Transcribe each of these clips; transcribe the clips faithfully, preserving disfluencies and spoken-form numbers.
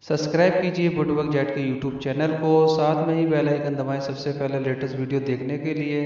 Subscribe कीजिए footwork Jatt के YouTube channel को, साथ में ही बेल आइकन दबाएं सबसे पहले लेटेस्ट वीडियो देखने के लिए।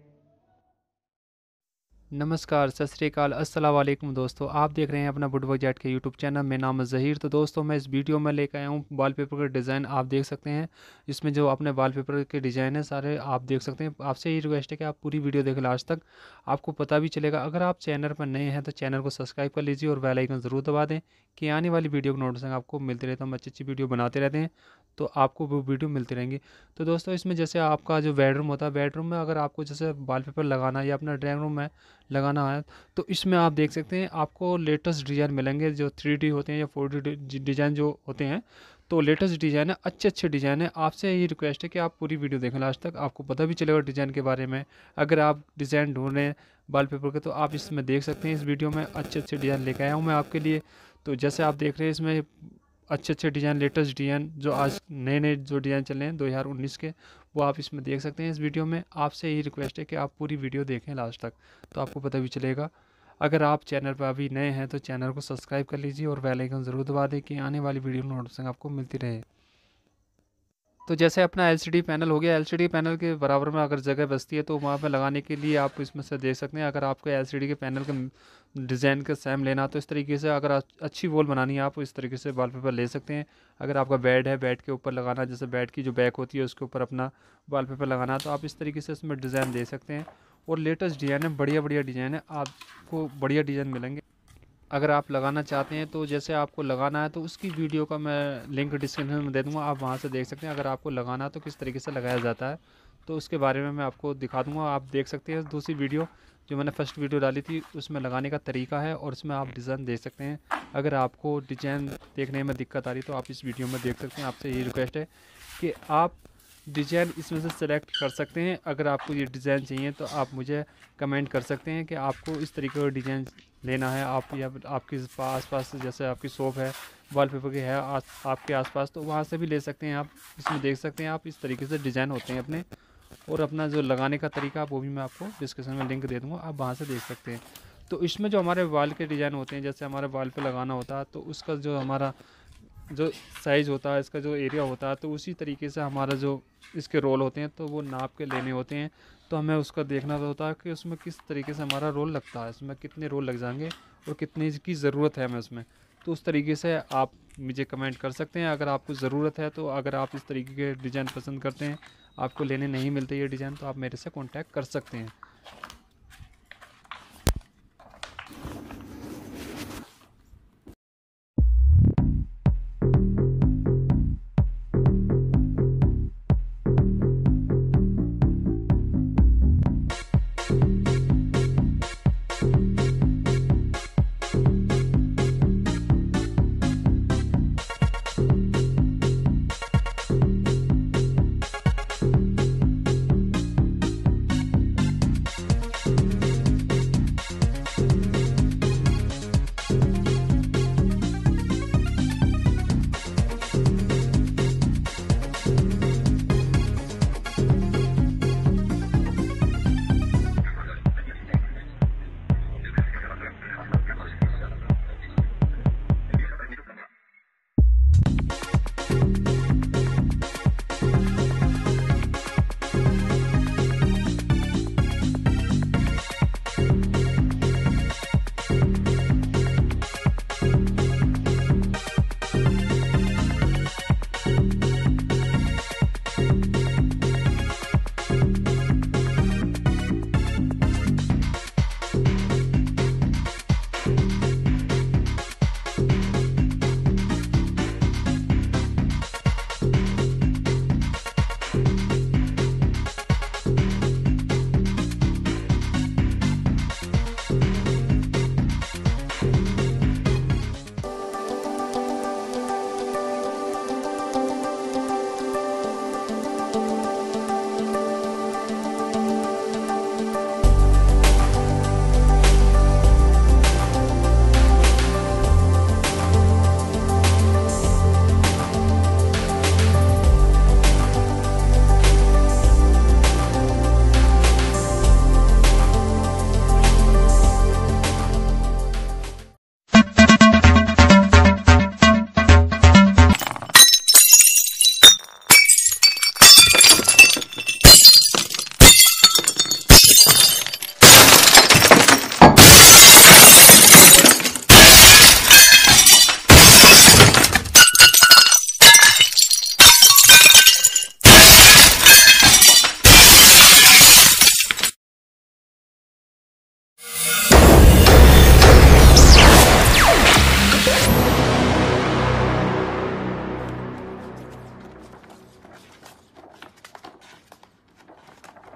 नमस्कार, सत श्री अकाल, अस्सलाम वालेकुम दोस्तों। आप देख रहे हैं अपना फुटवर्क जैट के यूट्यूब चैनल। मेरा नाम है ज़हीर। तो दोस्तों मैं इस वीडियो में लेकर आया हूँ वॉलपेपर का डिज़ाइन। आप देख सकते हैं इसमें जो अपने वॉलपेपर के डिज़ाइन है सारे आप देख सकते हैं। आपसे यही रिक्वेस्ट है कि आप पूरी वीडियो देखें लास्ट तक, आपको पता भी चलेगा। अगर आप चैनल पर नए हैं तो चैनल को सब्सक्राइब कर लीजिए और बेल आइकन ज़रूर दबा दें कि आने वाली वीडियो की नोटिफिकेशन आपको मिलती रहता है। हम अच्छी अच्छी वीडियो बनाते रहते हैं तो आपको वो वीडियो मिलती रहेंगी। तो दोस्तों इसमें जैसे आपका जो बेडरूम होता है, बेडरूम में अगर आपको जैसे वॉलपेपर लगाना है या अपना ड्राइंग रूम में लगाना है तो इसमें आप देख सकते हैं आपको लेटेस्ट डिज़ाइन मिलेंगे जो थ्री डी होते हैं या फोर डी डिज़ाइन जो होते हैं। तो लेटेस्ट डिज़ाइन है, अच्छे अच्छे डिज़ाइन है। आपसे यही रिक्वेस्ट है कि आप पूरी वीडियो देखें लास्ट तक, आपको पता भी चलेगा डिज़ाइन के बारे में। अगर आप डिज़ाइन ढूंढ रहे हैं वॉलपेपर के तो आप इसमें देख सकते हैं। इस वीडियो में अच्छे अच्छे डिज़ाइन लेकर आया हूँ मैं आपके लिए। तो जैसे आप देख रहे हैं इसमें अच्छे अच्छे डिज़ाइन, लेटेस्ट डिज़ाइन जो आज नए नए जो डिज़ाइन चल रहे हैं दो हज़ार उन्नीस के, वो आप इसमें देख सकते हैं इस वीडियो में। आपसे यही रिक्वेस्ट है कि आप पूरी वीडियो देखें लास्ट तक तो आपको पता भी चलेगा। अगर आप चैनल पर अभी नए हैं तो चैनल को सब्सक्राइब कर लीजिए और बेल आइकन ज़रूर दबा दें कि आने वाली वीडियो नोटिफिकेशन आपको मिलती रहे। तो जैसे अपना एलसीडी पैनल हो गया, एलसीडी पैनल के बराबर में अगर जगह बचती है तो वहाँ पे लगाने के लिए आप इसमें से देख सकते हैं। अगर आपको एलसीडी के पैनल के डिज़ाइन का सेम लेना तो इस तरीके से, अगर अच्छी वॉल बनानी है आप इस तरीके से वॉलपेपर ले सकते हैं। अगर आपका बेड है, बेड के ऊपर लगाना, जैसे बेड की जो बैक होती है उसके ऊपर अपना वॉलपेपर लगाना, तो आप इस तरीके से इसमें डिज़ाइन दे सकते हैं। और लेटेस्ट डिज़ाइन है, बढ़िया बढ़िया डिज़ाइन है, आपको बढ़िया डिज़ाइन मिलेंगे। अगर आप लगाना चाहते हैं तो जैसे आपको लगाना है तो उसकी वीडियो का मैं लिंक डिस्क्रिप्शन में दे दूँगा, आप वहाँ से देख सकते हैं। अगर आपको लगाना है तो किस तरीके से लगाया जाता है तो उसके बारे में मैं आपको दिखा दूँगा, आप देख सकते हैं। दूसरी वीडियो जो मैंने फर्स्ट वीडियो डाली थी उसमें लगाने का तरीका है और उसमें आप डिज़ाइन देख सकते हैं। अगर आपको डिज़ाइन देखने में दिक्कत आ रही तो आप इस वीडियो में देख सकते हैं। आपसे यही रिक्वेस्ट है कि आप डिज़ाइन इसमें से सेलेक्ट कर सकते हैं। अगर आपको ये डिज़ाइन चाहिए तो आप मुझे कमेंट कर सकते हैं कि आपको इस तरीके का डिज़ाइन लेना है। आप या आपके आस पास जैसे आपकी शॉप है वॉलपेपर की है आस, आपके आसपास, तो वहाँ से भी ले सकते हैं। आप इसमें देख सकते हैं, आप इस तरीके से डिज़ाइन होते हैं अपने। और अपना जो लगाने का तरीका वो भी मैं आपको डिस्क्रिप्शन में लिंक दे दूँगा, आप वहाँ से देख सकते हैं। तो इसमें जो हमारे वॉल के डिज़ाइन होते हैं, जैसे हमारे वॉल पे लगाना होता है तो उसका जो हमारा जो साइज़ होता है, इसका जो एरिया होता है, तो उसी तरीके से हमारा जो इसके रोल होते हैं तो वो नाप के लेने होते हैं। तो हमें उसका देखना होता है कि उसमें किस तरीके से हमारा रोल लगता है, इसमें कितने रोल लग जाएंगे और कितने की ज़रूरत है हमें उसमें। तो उस तरीके से आप मुझे कमेंट कर सकते हैं अगर आपको ज़रूरत है। तो अगर आप इस तरीके के डिज़ाइन पसंद करते हैं, आपको लेने नहीं मिलते ये डिज़ाइन, तो आप मेरे से कॉन्टैक्ट कर सकते हैं।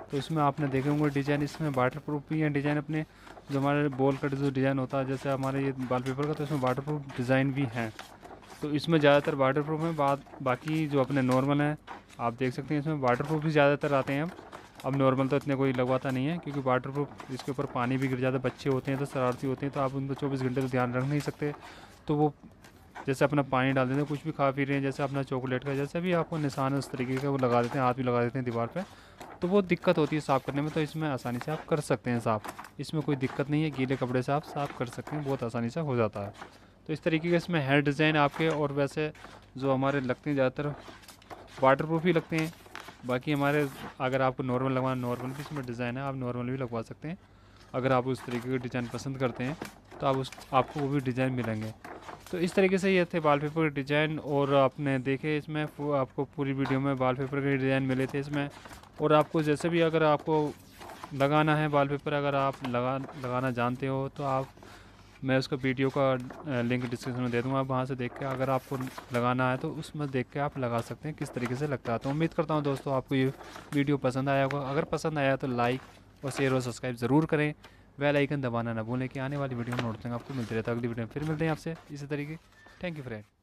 तो इसमें आपने देखे होंगे डिज़ाइन, इसमें वाटर प्रूफ भी है डिज़ाइन अपने, जो हमारे बॉल कट जो डिज़ाइन होता है जैसे हमारे ये वॉलपेपर का, तो इसमें वाटर प्रूफ डिज़ाइन भी हैं। तो इसमें ज़्यादातर वाटर प्रूफ है, बाद बाकी जो अपने नॉर्मल हैं आप देख सकते हैं इसमें वाटर प्रूफ भी ज़्यादातर आते हैं। अब अब नॉर्मल तो इतने कोई लगवाता नहीं है, क्योंकि वाटर प्रूफ इसके ऊपर पानी भी गिर जाता है, बच्चे होते हैं तो शरारती होते हैं, तो आप उनको चौबीस घंटे तो ध्यान रख नहीं सकते। तो वो जैसे अपना पानी डाल देते हैं, कुछ भी खा पी रहे हैं, जैसे अपना चॉकलेट का जैसे भी आपको निशान उस तरीके का वो लगा देते हैं, हाथ भी लगा देते हैं दीवार पे, तो वो दिक्कत होती है साफ़ करने में। तो इसमें आसानी से आप कर सकते हैं साफ़, इसमें कोई दिक्कत नहीं है, गीले कपड़े से आप साफ़ कर सकते हैं, बहुत आसानी से हो जाता है। तो इस तरीके के इसमें हेड डिज़ाइन आपके, और वैसे जो हमारे लगते हैं ज़्यादातर वाटर प्रूफ ही लगते हैं। बाकी हमारे अगर आपको नॉर्मल लगवाना, नॉर्मल भी इसमें डिज़ाइन है, आप नॉर्मल भी लगवा सकते हैं। अगर आप उस तरीके के डिज़ाइन पसंद करते हैं तो आप उस आपको वो भी डिज़ाइन मिलेंगे। तो इस तरीके से ये थे वॉलपेपर के डिज़ाइन, और आपने देखे इसमें आपको पूरी वीडियो में वॉलपेपर के डिज़ाइन मिले थे इसमें। और आपको जैसे भी अगर आपको लगाना है वॉलपेपर, अगर आप लगा लगाना जानते हो तो आप, मैं उसका वीडियो का लिंक डिस्क्रिप्शन में दे दूँगा, आप वहाँ से देख के अगर आपको लगाना है तो उसमें देख के आप लगा सकते हैं किस तरीके से लगता है। तो उम्मीद करता हूँ दोस्तों आपको ये वीडियो पसंद आया होगा। अगर पसंद आया तो लाइक और शेयर और सब्सक्राइब ज़रूर करें, बेल आइकन दबाना ना भूलें कि आने वाली वीडियो में नोटिफिकेशन आपको मिलती रहता है। अगली वीडियो में फिर मिलते हैं आपसे इसी तरीके। Thank you friend.